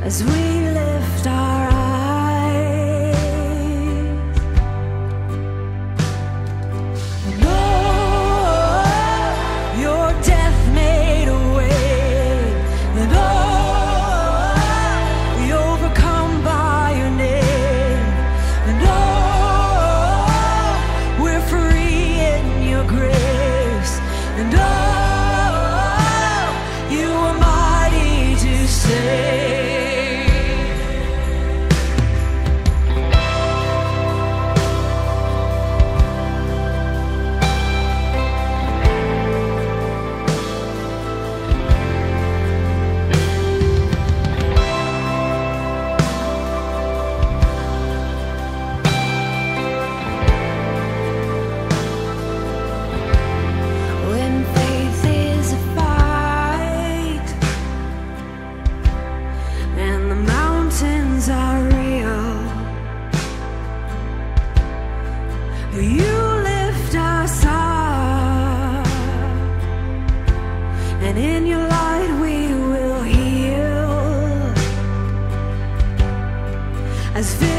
as we lift our eyes. And oh, your death made a way, and oh, we overcome by your name, and oh, we're free in your grace, and oh, you are mighty to save. When faith is a fight and the mountains are real, you lift us up, and in your light we will heal as